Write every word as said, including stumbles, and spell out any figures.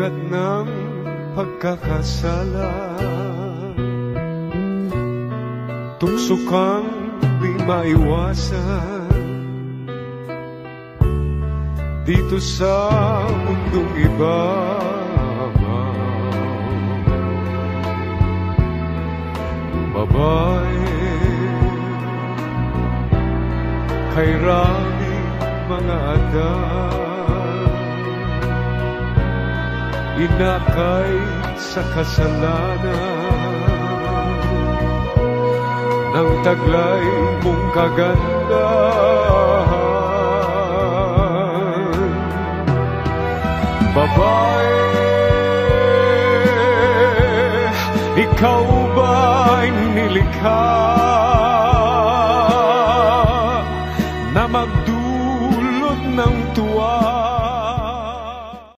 ugat ng pagkakasala. Tukso kang di maiwasan dito sa mundong iba. Babae, kay raming mga adan, inakay sa kasalanan ng taglay mong kagandahan. Babae, ikaw ba'y nilikha na magdulot ng tuwa